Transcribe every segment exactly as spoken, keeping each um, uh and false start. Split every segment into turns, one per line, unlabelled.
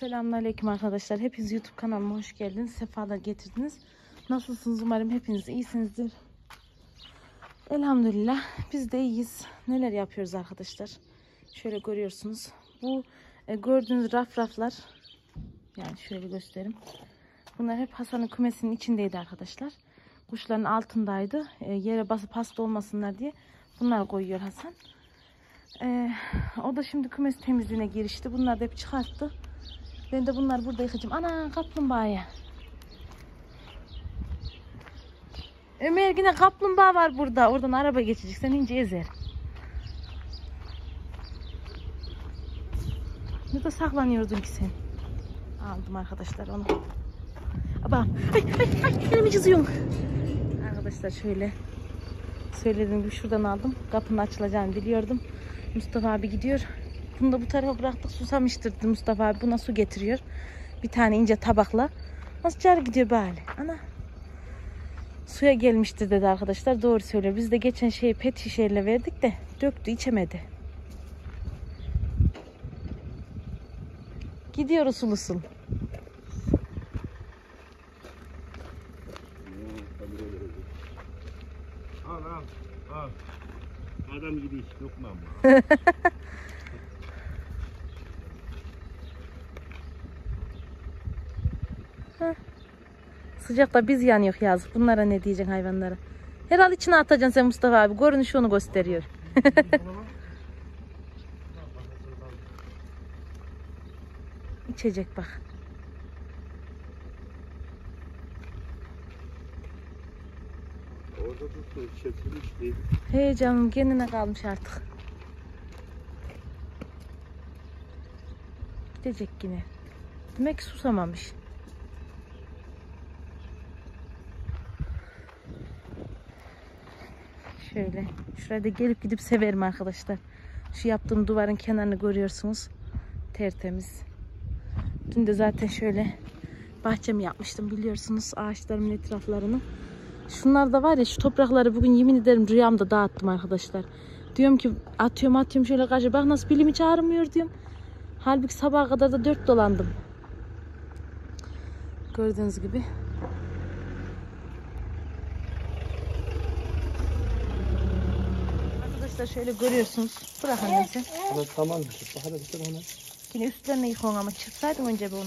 Selamünaleyküm arkadaşlar. Hepiniz YouTube kanalıma hoş geldiniz. Sefalar getirdiniz. Nasılsınız? Umarım hepiniz iyisinizdir. Elhamdülillah biz de iyiyiz. Neler yapıyoruz arkadaşlar? Şöyle görüyorsunuz. Bu e, gördüğünüz raf raflar, yani şöyle göstereyim. Bunlar hep Hasan'ın kümesinin içindeydi arkadaşlar. Kuşların altındaydı. E, yere basıp hasta olmasınlar diye bunlar koyuyor Hasan. E, o da şimdi kümes temizliğine girişti. Bunlar da hep çıkarttı. Ben de bunları burada yıkayacağım. Ana kaplumbağaya. Ömer yine kaplumbağa var burada. Oradan araba geçecek. Sen ince ezer. Nerede saklanıyordun ki sen? Aldım arkadaşlar onu. Aba. Ay ay ay. Elimi çiziyorum. Arkadaşlar şöyle. Söylediğim gibi şuradan aldım. Kapının açılacağını biliyordum. Mustafa abi gidiyor. Bunu da bu tarafa bıraktık. Susamıştır Mustafa abi. Buna su getiriyor. Bir tane ince tabakla. Nasıl car gidiyor böyle? Ana. Suya gelmiştir dedi arkadaşlar. Doğru söylüyor. Biz de geçen şeyi pet şişeyle verdik de döktü, içemedi. Gidiyor usul usul.
Al al al. Adam gibi hiç dokma ama.
Sıcakta biz yanıyor yazık. Bunlara ne diyeceksin hayvanlara? Herhalde içine atacaksın sen Mustafa abi. Görünüşü onu gösteriyor. İçecek bak.
Orada tuttu, çekilmiş değil.
Hey canım kendine kalmış artık. Gidecek yine. Demek ki susamamış. Şöyle. Şurada gelip gidip severim arkadaşlar. Şu yaptığım duvarın kenarını görüyorsunuz. Tertemiz. Dün de zaten şöyle bahçemi yapmıştım biliyorsunuz. Ağaçlarımın etraflarını. Şunlar da var ya, şu toprakları bugün yemin ederim rüyamda dağıttım arkadaşlar. Diyorum ki atıyorum atıyorum şöyle karşı, bak nasıl bilimi çağırmıyor diyorum. Halbuki sabaha kadar da dört dolandım. Gördüğünüz gibi. Arkadaşlar şöyle görüyorsunuz. Bırakın neyse.
Evet tamam. Bak hadi bir tane.
Yine üstlerine yıkayın ama çıksaydın önce bir onu.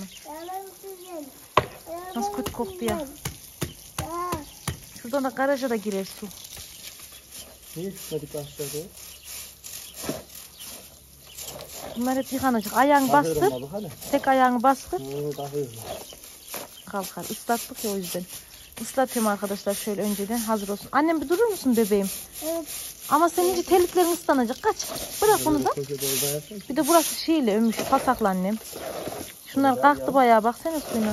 Nasıl kötü koktu ya. Şuradan da garaja da girer su.
Niye çıkmadık aşağıda?
Bunlar hep yıkanacak. Ayağını bastır. Tek ayağını bastır. Kalkar. Islattık ya o yüzden. Islatıyorum arkadaşlar şöyle önceden hazır olsun. Annem bir durur musun bebeğim? Evet. Ama senin iyice terliklerin ıslanacak. Kaç. Bırak onu da. Bir de burası şeyle ömüş. Pasaklı annem. Şunlar kalktı bayağı. Baksana suyuna.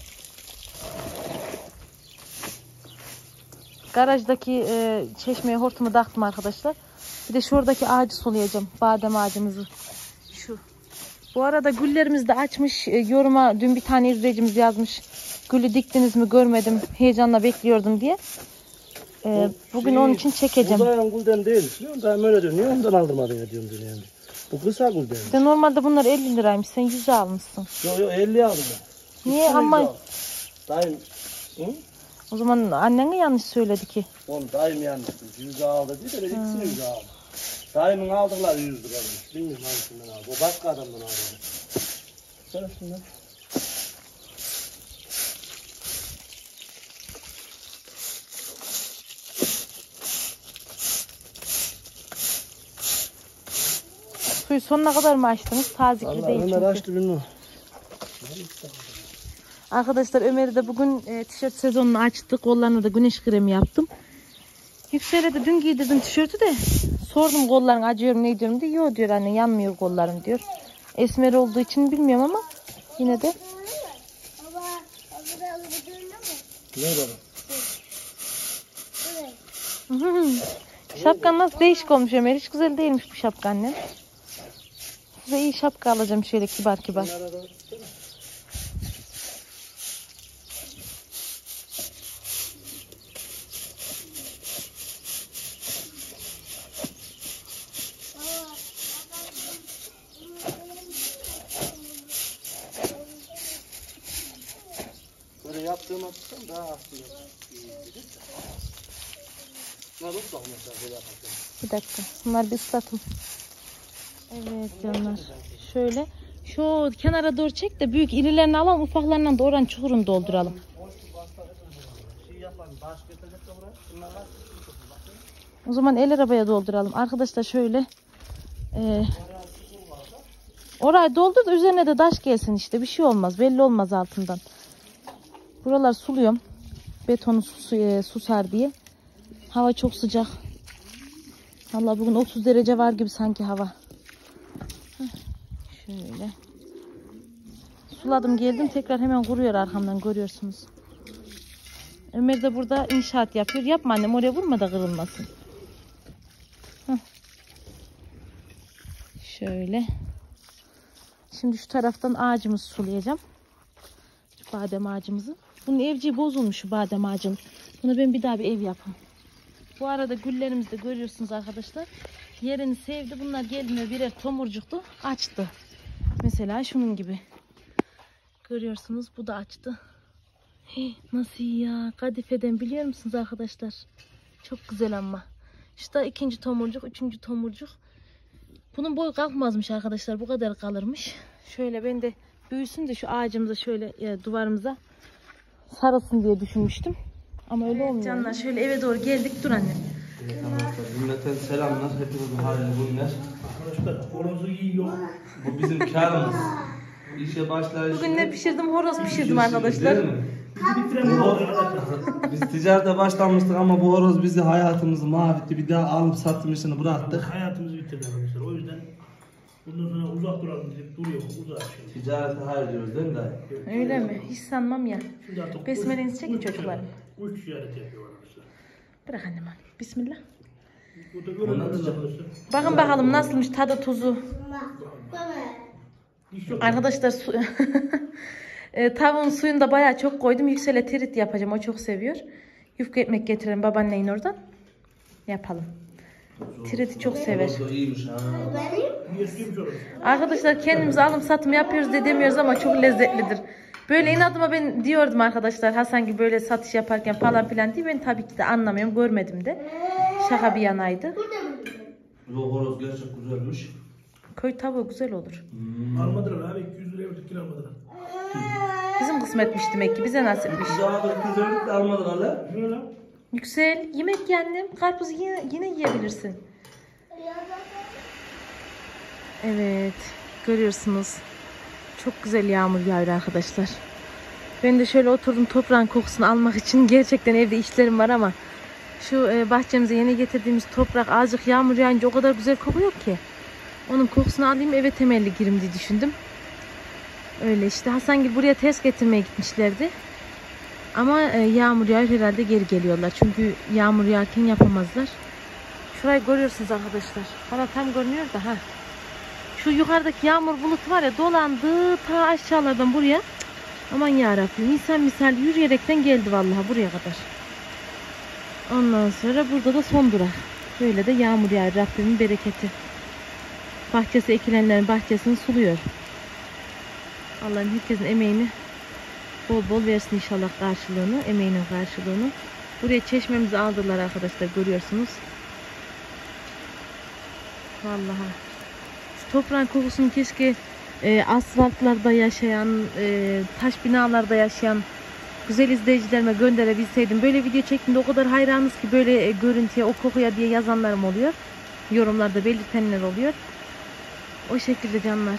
Garajdaki e, çeşmeye hortumu taktım arkadaşlar. Bir de şuradaki ağacı sulayacağım. Badem ağacımızı. Şu. Bu arada güllerimiz de açmış. E, yoruma dün bir tane izleyicimiz yazmış. Gülü diktiniz mi görmedim. Heyecanla bekliyordum diye. E, bugün şey, onun için çekeceğim.
Uzayan gülden değil. Ben öyle diyorum. Niye ondan aldırmadın ya diyorum yani. Bu kısa gülden.
İşte normalde bunlar elli liraymış. Sen yüze almışsın.
Yok yok elli aldım ben.
Niye ama?
Dayım. Hı?
O zaman annen mi yanlış söyledi ki?
Onu dayım yanlış. yüze aldı değil de ikisini hmm. yüze aldı. Dayımın aldıkları yüz lira. Bilmiyorum hangisinden aldı. O başka adamdan aldı. Söyle şundan.
Suyu sonuna kadar mı açtınız? Tazikli değil çünkü.
Ömer açtı bilmiyorum.
Arkadaşlar Ömer'i de bugün e, tişört sezonunu açtık. Kollarına da güneş kremi yaptım. Yüksel'e de dün giydirdim tişörtü de. Sordum kolların acıyor mu ne diyorum diye. Yok diyor anne, yanmıyor kollarım diyor. Esmer olduğu için bilmiyorum ama yine de.
Ne baba?
Şapkan nasıl değişik olmuş Ömer. Hiç güzel değilmiş bu şapka annem. Size iyi şapka alacağım şöyle kibar kibar.
yaptığım atıştan daha aslında iyi dedik. Bunlar ıslak mesela böyle yaparken.
Bir dakika. Bunlar bir ıslatım. Evet canlar. Şöyle. Şu kenara doğru çek de büyük irilerini alalım. Ufaklarından da oranın çukurunu dolduralım. O zaman el arabaya dolduralım. Arkadaşlar şöyle. E, orayı doldur da üzerine de taş gelsin işte. Bir şey olmaz. Belli olmaz altından. Buralar suluyorum. Betonu su, e, susar diye. Hava çok sıcak. Vallahi bugün otuz derece var gibi sanki hava. Heh, şöyle. Suladım geldim. Tekrar hemen kuruyor arkamdan, görüyorsunuz. Ömer de burada inşaat yapıyor. Yapma annem, oraya vurma da kırılmasın. Heh. Şöyle. Şimdi şu taraftan ağacımızı sulayacağım. Şu badem ağacımızı. Bunun evciği bozulmuş, şu badem ağacının. Bunu ben bir daha bir ev yapayım. Bu arada güllerimizi de görüyorsunuz arkadaşlar. Yerini sevdi. Bunlar geldiğinde birer tomurcuktu. Açtı. Mesela şunun gibi. Görüyorsunuz, bu da açtı. Hey, nasıl ya? Kadifeden biliyor musunuz arkadaşlar? Çok güzel ama. Şu da ikinci tomurcuk, üçüncü tomurcuk. Bunun boyu kalkmazmış arkadaşlar. Bu kadar kalırmış. Şöyle ben de büyüsün de şu ağacımıza şöyle ya, duvarımıza sarılsın diye düşünmüştüm. Ama öyle evet, olmuyor. Canlar şöyle eve doğru geldik. Dur annem.
Evet arkadaşlar, cümleten selamlar. Hepinizin halini bunlar. Arkadaşlar horozu yiyor. Bu bizim karımız. İşe başlayış.
Bugün ne pişirdim? Horoz pişirdim arkadaşlar.
Biz ticarete başlamıştık ama bu horoz bizi, hayatımızı mahvetti. Bir daha alıp satım işini bıraktık.
Hayatımızı bitirdi arkadaşlar. O yüzden bundan sonra uzak duralım dedik. Duruyor. Uzak.
Ticarete hayır diyoruz değil mi dayı?
Öyle mi? Hiç sanmam ya. Besmele'nizi çekin çocuklarım.
Uç ticaret yapıyor arkadaşlar.
Bırak annem. Bismillah.
Burada görüyorsunuz arkadaşlar.
Bakın bakalım nasılmış tadı tuzu. Arkadaşlar su e, tavuğun suyunu da bayağı çok koydum. Yüksel'e tirit yapacağım. O çok seviyor. Yufka ekmek getirelim babaanneyin oradan. Yapalım. Tiriti çok sever. Arkadaşlar kendimiz alım satım yapıyoruz diye demiyoruz ama çok lezzetlidir. Böyle inadıma ben diyordum arkadaşlar, Hasan gibi böyle satış yaparken falan filan diye, ben tabii ki de anlamıyorum, görmedim de. Şaka bir yanaydı.
Bu horoz gerçek güzelmiş.
Köy tavuğu güzel olur.
Hmm. Almadılar abi, iki yüz liraya verdik, kilo almadılar.
Bizim kısmetmiş demek ki, bize nasipmiş.
Güzel almadılar la.
Yüksel, yemek yendim. Karpuz yine, yine yiyebilirsin. Evet, görüyorsunuz. Çok güzel yağmur yağıyor arkadaşlar. Ben de şöyle oturdum toprağın kokusunu almak için. Gerçekten evde işlerim var ama şu bahçemize yeni getirdiğimiz toprak azıcık yağmur yağınca o kadar güzel kokuyor ki. Onun kokusunu alayım, eve temelli girim diye düşündüm. Öyle işte. Hasan gibi buraya test getirmeye gitmişlerdi. Ama yağmur yağıyor, herhalde geri geliyorlar. Çünkü yağmur yağarken yapamazlar. Şurayı görüyorsunuz arkadaşlar. Bana tam görünüyor da ha. Şu yukarıdaki yağmur bulutu var ya, dolandı ta aşağılardan buraya. Aman yarabbim, insan misal yürüyerekten geldi vallahi buraya kadar. Ondan sonra burada da son durak. Böyle de yağmur yağıyor, Rabbimin bereketi. Bahçesi ekilenlerin bahçesini suluyor. Allah'ın herkesin emeğini bol bol versin inşallah, karşılığını, emeğinin karşılığını. Buraya çeşmemizi aldılar arkadaşlar, görüyorsunuz. Vallahi. Şu toprağın kokusunu keşke e, asfaltlarda yaşayan, e, taş binalarda yaşayan güzel izleyicilerime gönderebilseydim. Böyle video çektiğimde o kadar hayranız ki böyle e, görüntüye, o kokuya diye yazanlarım oluyor. Yorumlarda belirtenler oluyor. O şekilde canlar.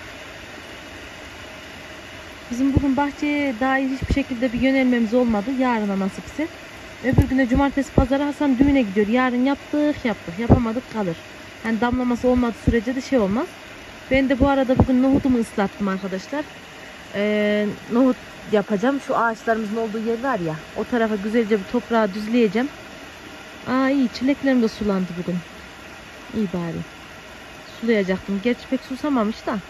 Bizim bugün bahçeye dair hiçbir şekilde bir yönelmemiz olmadı. Yarına nasipse. Öbür güne cumartesi pazara Hasan düğüne gidiyor. Yarın yaptık yaptık. Yapamadık kalır. Yani damlaması olmadığı sürece de şey olmaz. Ben de bu arada bugün nohutumu ıslattım arkadaşlar. Ee, nohut yapacağım. Şu ağaçlarımızın olduğu yer var ya. O tarafa güzelce bir toprağı düzleyeceğim. Aa iyi, çileklerim de sulandı bugün. İyi bari. Sulayacaktım. Gerçi pek susamamış da.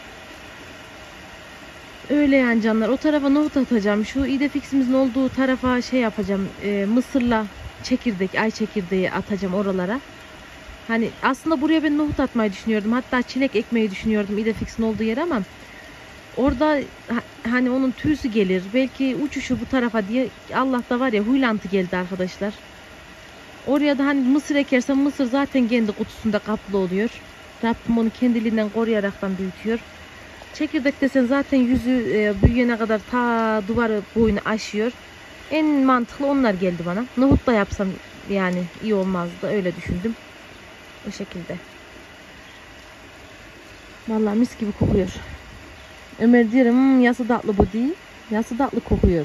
Öyle yani canlar. O tarafa nohut atacağım. Şu idefix'imizin olduğu tarafa şey yapacağım. E, mısırla çekirdek, ay çekirdeği atacağım oralara. Hani aslında buraya ben nohut atmayı düşünüyordum. Hatta çilek ekmeyi düşünüyordum idefix'in olduğu yere ama Orada hani onun tüysü gelir. Belki uçuşu bu tarafa diye Allah'ta var ya huylantı geldi arkadaşlar. Oraya da hani mısır ekersen mısır zaten kendi kutusunda kaplı oluyor. Rabbim onu kendiliğinden koruyaraktan büyütüyor. Çekirdek desen zaten yüzü e, büyüyene kadar ta duvarı boyunu aşıyor. En mantıklı onlar geldi bana. Nohut da yapsam yani iyi olmazdı. Öyle düşündüm. O şekilde. Vallahi mis gibi kokuyor. Ömer diyorum hmm, yası tatlı bu değil. Yası tatlı kokuyor.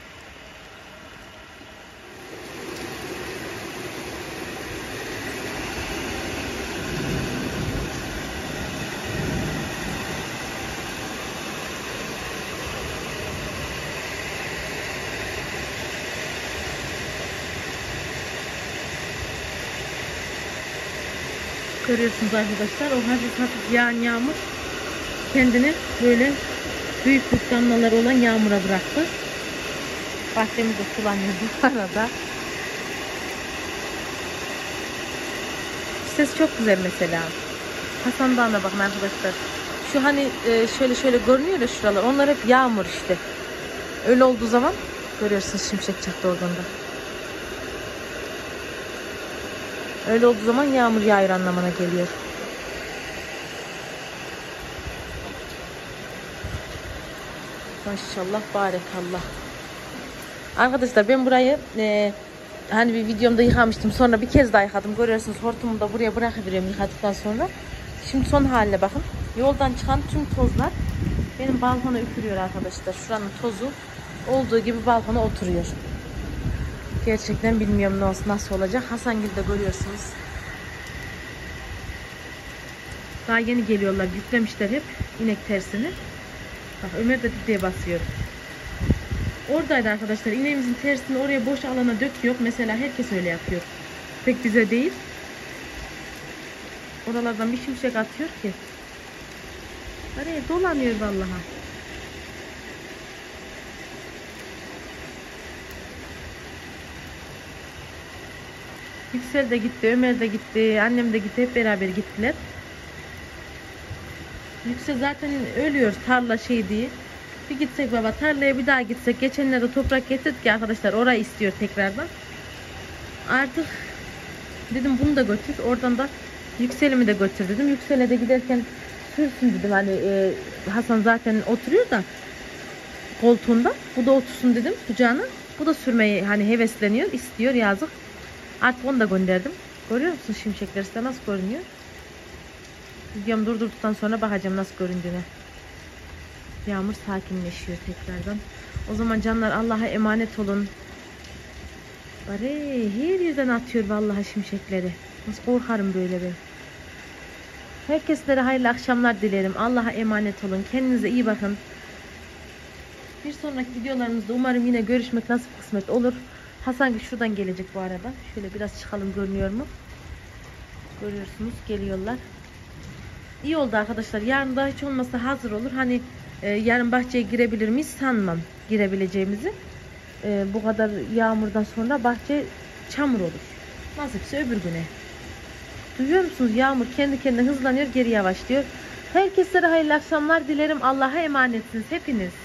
Görüyorsunuz arkadaşlar o hafif hafif yağan yağmur kendini böyle büyük büyük damlalar olan yağmura bıraktı. Bahçemiz de sulanıyor bu arada. Ses çok güzel mesela. Hasan Dağı'na bakın arkadaşlar. Şu hani şöyle şöyle görünüyor ya şuralar. Onlar hep yağmur işte. Öyle olduğu zaman görüyorsunuz şimşek çaktı oradan da. Öyle olduğu zaman yağmur yağıyor anlamına geliyor. Maşallah barekallah. Arkadaşlar ben burayı e, hani bir videomda yıkamıştım. Sonra bir kez daha yıkadım. Görüyorsunuz hortumu da buraya bırakıveriyorum yıkadıktan sonra. Şimdi son haline bakın. Yoldan çıkan tüm tozlar benim balkona üfürüyor arkadaşlar. Şuranın tozu olduğu gibi balkona oturuyor. Gerçekten bilmiyorum nasıl, nasıl olacak. Hasangil de görüyorsunuz. Daha yeni geliyorlar. Yüklemişler hep inek tersini. Bak Ömer de düdüğe basıyor. Oradaydı arkadaşlar. İneğimizin tersini oraya boş alana döküyor. Mesela herkes öyle yapıyor. Pek bize değil. Oralardan bir şimşek atıyor ki. Araya dolanıyor vallahi. Yüksel de gitti, Ömer de gitti, annem de gitti. Hep beraber gittiler. Yüksel zaten ölüyor tarla şey diye. Bir gitsek baba tarlaya bir daha gitsek. Geçenlerde toprak getirdik ya arkadaşlar. Orayı istiyor tekrardan. Artık dedim bunu da götür. Oradan da Yüksel'imi de götür dedim. Yüksel'e de giderken sürsün dedim. Hani e, Hasan zaten oturuyor da koltuğunda. Bu da otursun dedim kucağına. Bu da sürmeyi hani hevesleniyor. İstiyor yazık. Artık onu da gönderdim. Görüyor musun şimşekler size nasıl görünüyor? Videomu durdurduktan sonra bakacağım nasıl göründüğüne. Yağmur sakinleşiyor tekrardan. O zaman canlar Allah'a emanet olun. Bari her yerden atıyor vallahi şimşekleri. Nasıl korkarım böyle ben. Herkeslere hayırlı akşamlar dilerim. Allah'a emanet olun. Kendinize iyi bakın. Bir sonraki videolarımızda umarım yine görüşmek nasip kısmet olur. Hasan şuradan gelecek bu arada. Şöyle biraz çıkalım, görünüyor mu? Görüyorsunuz geliyorlar. İyi oldu arkadaşlar. Yarın da hiç olmazsa hazır olur. Hani e, yarın bahçeye girebilir miyiz? Sanmam girebileceğimizi. E, bu kadar yağmurdan sonra bahçe çamur olur. Nasipse öbür güne. Duyuyor musunuz? Yağmur kendi kendine hızlanıyor, geri yavaşlıyor. Herkese hayırlı akşamlar dilerim. Allah'a emanetsiniz hepiniz.